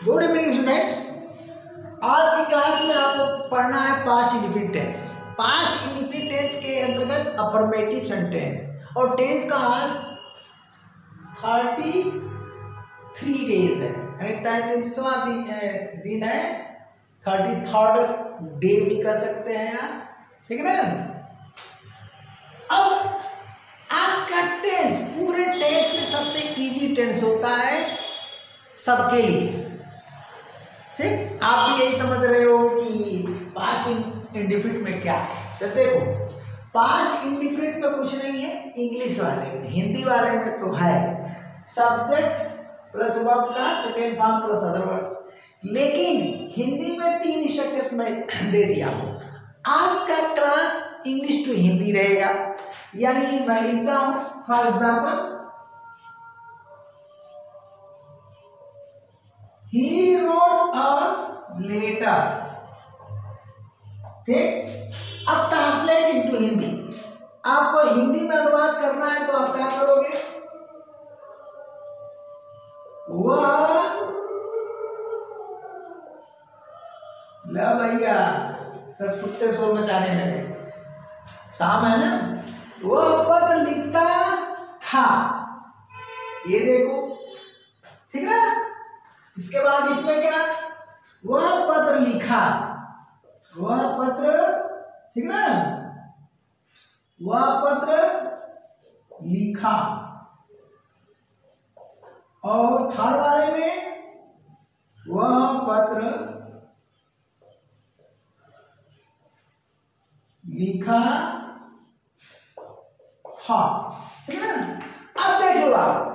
Good evening students. आज की class में आपको पढ़ना है past indefinite tense. Past indefinite tense के अंतर्गत अफर्मेटिव सेंटेंस और टेंस का आज 33 डेज है, यानी 33वां दिन है। 33rd डे भी कर सकते हैं आप, ठीक है ना। अब आज का टेंस पूरे टेंस में सबसे इजी टेंस होता है सबके लिए, ठीक। आप भी यही समझ रहे हो कि पास्ट इंडेफिनिट में क्या है। तो देखो, पास्ट इंडेफिनिट में कुछ नहीं है, इंग्लिश वाले में, हिंदी वाले में तो है सब्जेक्ट प्लस वर्ब का second form plus other words, लेकिन हिंदी में 3 स्ट्रक्चर्स में दे दिया हूं। आज का क्लास इंग्लिश टू हिंदी रहेगा, यानी मैं लिखता हूं for example He wrote a letter, ठीक। अब ट्रांसलेट इनटू हिंदी, आपको हिंदी में अनुवाद करना है तो आप क्या करोगे, वह ला भैया सब कुत्ते शोर मचाने लगे, शाम है ना। वह पत्र लिखता था, ये देखो, ठीक है। इसके बाद इसमें क्या, वह पत्र लिखा, वह पत्र, ठीक ना, वह पत्र लिखा। और थर्ड वाले में वह पत्र लिखा था, ठीक है ना। अब देख लो आप,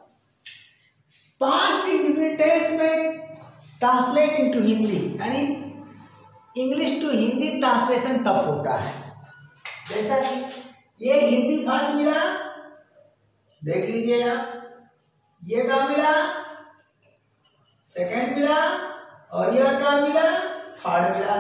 पास्ट इंडेफिनिट टेंस में ट्रांसलेट इनटू हिंदी, यानी English to Hindi translation tough होता है। जैसा कि ये हिंदी फर्स्ट मिला, देख लीजिए आप, ये क्या मिला, सेकंड मिला, और यह क्या मिला, थर्ड मिला।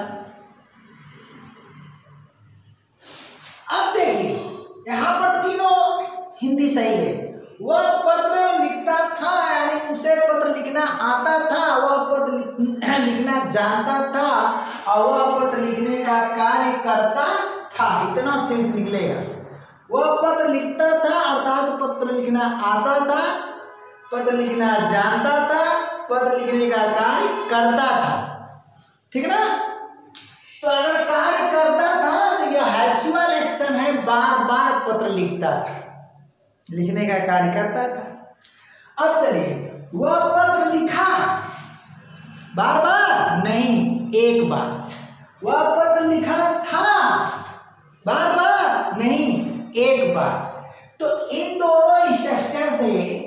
अब देखिए यहां पर तीनों हिंदी सही है। वह पत्र लिखता था, यानी उसे पत्र लिखना आता था, वह पत्र लिखना जानता था, और वह पत्र लिखने का कार्य करता था, इतना सेंस निकलेगा। वह पत्र लिखता था अर्थात पत्र लिखना आता था, पत्र लिखना जानता था, पत्र लिखने का कार्य करता था, ठीक ना। तो अगर कार्य करता था तो यह हैचुअल एक्शन है, बार बार पत्र लिखता था, लिखने का कार्य करता था। अब चलिए, वह पत्र लिखा बार बार नहीं, एक बार। वह पत्र लिखा था बार बार नहीं, एक बार। तो इन दोनों स्ट्रक्चर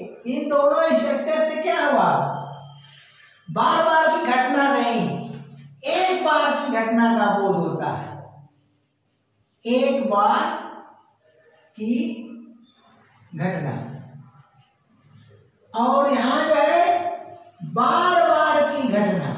से क्या हुआ, बार बार की घटना नहीं, एक बार की घटना का बोध होता है, एक बार की घटना। और यहां जो है बार बार की घटना,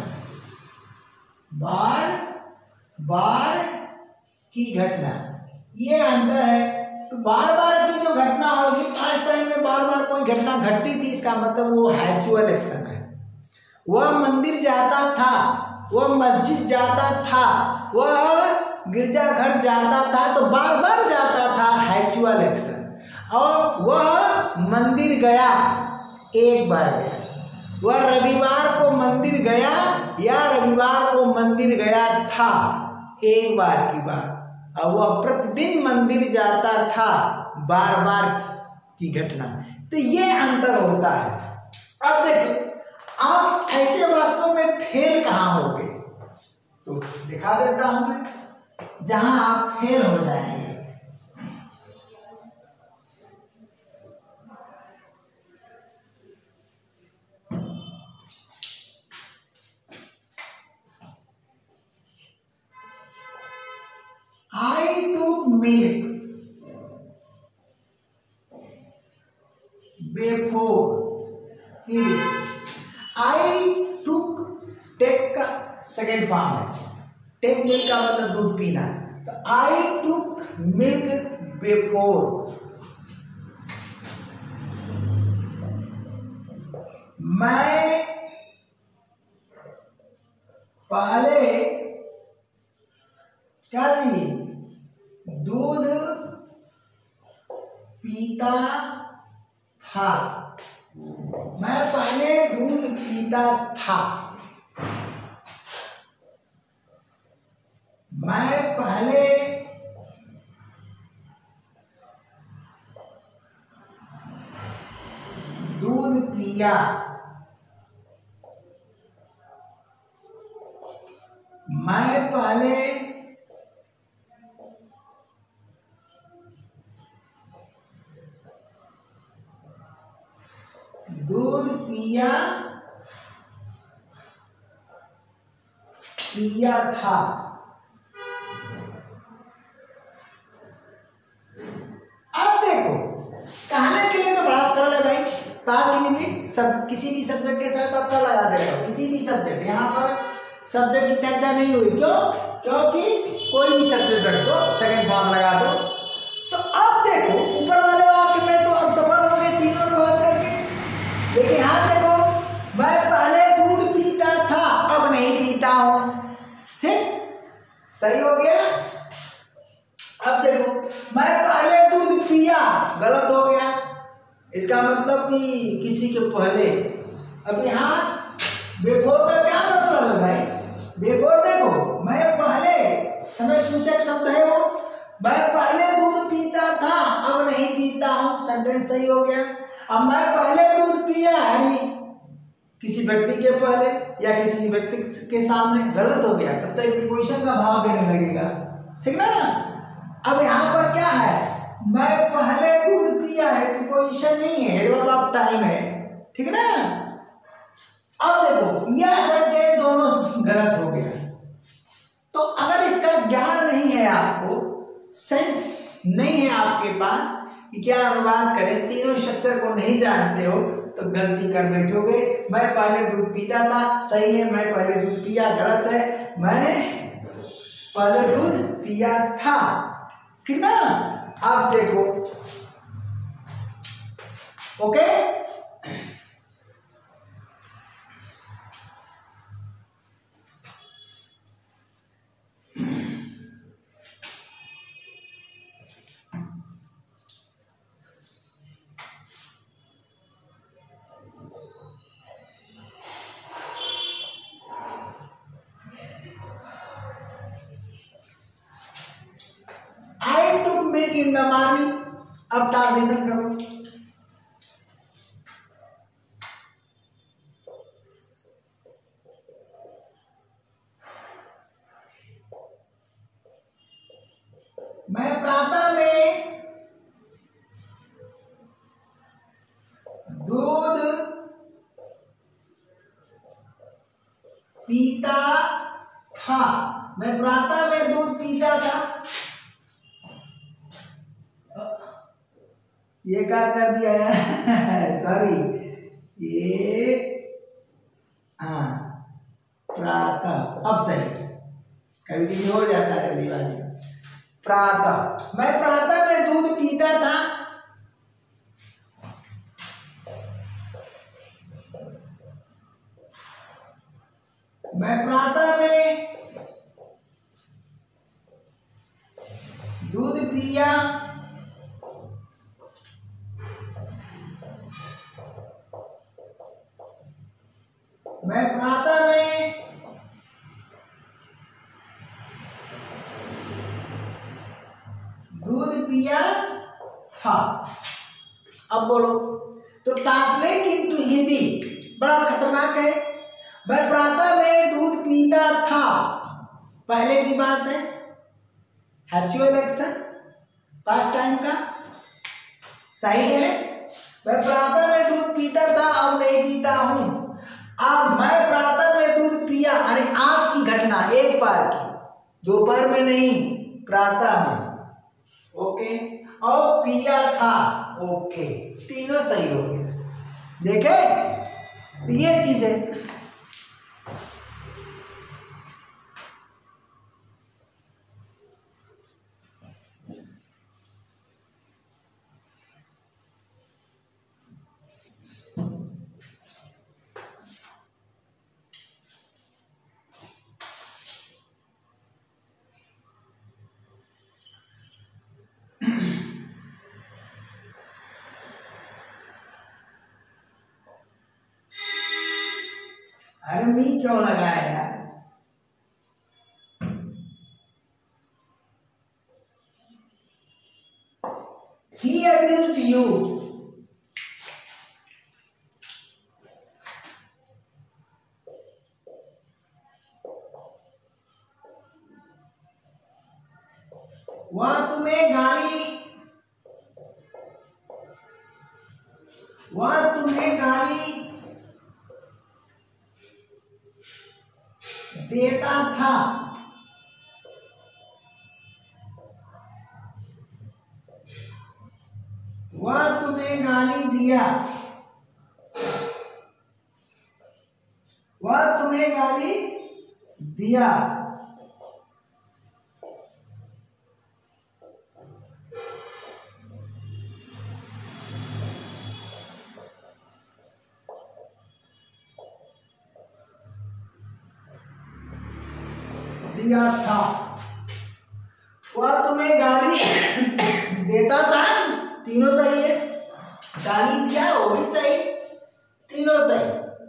बार बार की घटना, ये अंतर है। तो बार बार की जो घटना होगी, पास्ट टाइम में बार बार कोई घटना घटती थी, इसका मतलब वो हैचुअल एक्शन है। वह मंदिर जाता था, वह मस्जिद जाता था, वह गिरजाघर जाता था, तो बार बार जाता था, हैचुअल एक्शन। और वह मंदिर गया, एक बार गया। वह रविवार को मंदिर गया या रविवार को मंदिर गया था, एक बार की बात। और वह प्रतिदिन मंदिर जाता था, बार बार की घटना। तो ये अंतर होता है। अब देखो, आप ऐसे वाक्यों में फेल कहाँ होगे, तो दिखा देता हूं मैं जहां आप फेल हो जाएंगे। I took milk before eating. I took, take का सेकेंड फॉर्म है, टेक मिल्क का मतलब दूध पीना। तो I took milk before, मैं पहले क्या जी दूध पीता था, मैं पहले दूध पीता था, मैं पहले दूध पिया, मैं पहले दूध पिया था। अब देखो कहने के लिए तो बड़ा सरल है भाई, पार्ट यूनिट सब किसी भी सब्जेक्ट के साथ आपका लगा देगा, किसी भी सब्जेक्ट, यहाँ पर सब्जेक्ट की चर्चा नहीं हुई, क्यों? क्योंकि कोई भी सब्जेक्ट रख दो, सेकंड फॉर्म लगा दो। तो अब देखो ऊपर वाले वाक्य में तो अब सफल हो गए तीनों में बात करके, लेकिन यहाँ देखो मैं पहले दूध पीता था, अब नहीं पीता हूं, ठीक? सही हो गया। अब देखो मैं पहले दूध पिया, गलत हो गया, इसका मतलब कि किसी के पहले। अब यहाँ बिफोर का क्या मतलब है भाई? बिफोर देखो मैं पहले समय सूचक शब्द है वो, मैं पहले दूध पीता था अब नहीं पीता हूं, सेंटेंस सही हो गया। अब मैं पहले दूध पिया यानी किसी व्यक्ति के पहले या किसी व्यक्ति के सामने, गलत हो गया, तब तक प्रीपोजिशन का भाव देने लगेगा, ठीक ना? अब यहाँ पर क्या है, मैं पहले दूध पिया है, प्रीपोजिशन नहीं है, एडवर्ब ऑफ टाइम है, ठीक ना? अब देखो यह सेंटेंस दोनों गलत हो गया। तो अगर इसका ज्ञान नहीं है आपको, सेंस नहीं है आपके पास कि क्या अनुवाद करें, तीनों स्ट्रक्चर को नहीं जानते हो, तो गलती कर बैठोगे। मैं पहले दूध पीता था, सही है, मैं पहले दूध पिया, गलत है, मैं पहले दूध पिया था, ठीक ना? आप देखो, ओके? इन द मॉर्निंग, अब ट्रांसलेशन करो। मैं प्रातः में दूध पीता था, मैं प्रातः में दूध पीता था, ये क्या कर दिया है सॉरी, ये हाँ प्रातः, अब सही, कभी कभी हो जाता है जल्दीबाजी। प्रातः, मैं प्रातः में दूध पीता था, मैं प्रातः में दूध पिया, मैं प्रातः में दूध पिया था। अब बोलो, तो ट्रांसलेट इनटू हिंदी बड़ा खतरनाक है। मैं प्रातः में दूध पीता था, पहले की बात है, हैप्चुअल एक्शन पास्ट टाइम का, सही है। मैं प्रातः में दूध पीता था, अब नहीं पीता हूं। अब मैं प्रातः में दूध पिया, अरे आज की घटना, एक बार की, दोपहर में नहीं, प्रातः में, ओके। और पिया था, ओके, तीनों सही हो गया। देखे, तो ये चीज है। अरे मी क्यों लगाया यार? He abused you. वह तुम्हें गाली देता था। वह तुम्हें गाली दिया। वह तुम्हें गाली दिया। दिया था। वह तुम्हें गाली देता था। तीनों सही है। गाली दिया वो भी सही, तीनों सही।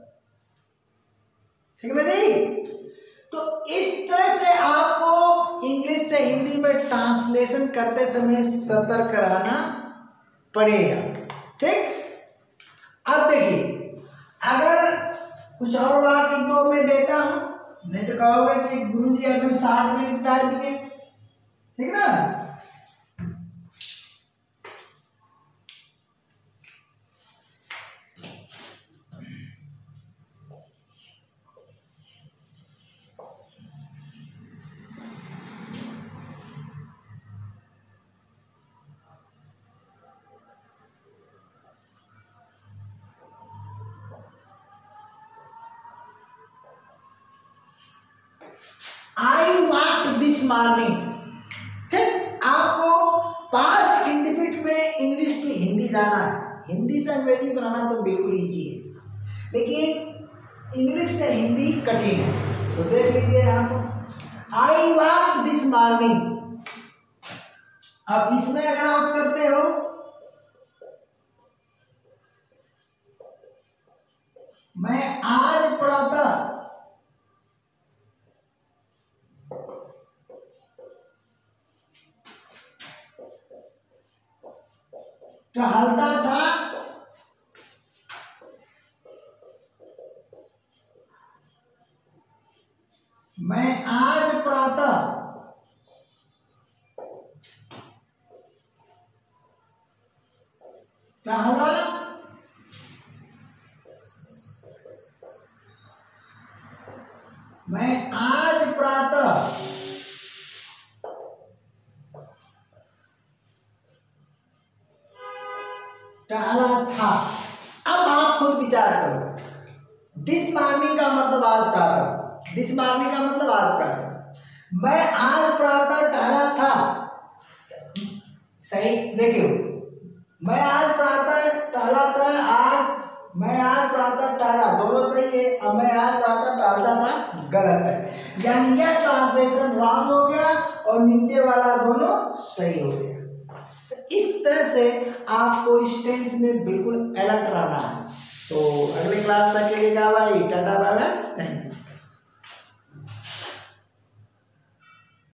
ठीक है जी। तो इस तरह से आपको इंग्लिश से हिंदी में ट्रांसलेशन करते समय सतर्क रहना पड़ेगा। ठीक। अब देखिए, अगर कुछ और बात एक दो में देता हूं, नहीं तो कहोगे कि गुरुजी एकदम 60 में निपटा दिए। ठीक ना। I walk this morning. ठीक। आपको पास्ट इंडेफिनिट में इंग्लिश टू हिंदी जाना है। हिंदी से अंग्रेजी बनाना तो बिल्कुल इजी है, लेकिन इंग्लिश से हिंदी कठिन है। तो देख लीजिए यहाँ पर, आई वॉक दिस मॉर्निंग। अब इसमें अगर आप करते हो, मैं आज प्रातः टहलता था। मैं आज प्रातः टहला। मैं आज प्रातः टहला था। अब आप खुद विचार करो, दिस मॉर्निंग का मतलब आज प्रातः, दिस मॉर्निंग का मतलब आज प्रातः। मैं आज प्रातः टहला था। सही देखियो, मैं आज प्रातः टहला था। आज मैं आज प्रातः टहला, दोनों सही है। अब मैं आज प्रातः टहलता था गलत है, यानी यह ट्रांसलेशन रॉन्ग हो गया और नीचे वाला दोनों सही हो गया। इस तरह से आपको इस टेंस में बिल्कुल अलर्ट रहना है। तो अगले क्लास तक के लिए भाई tata bye bye, thank you.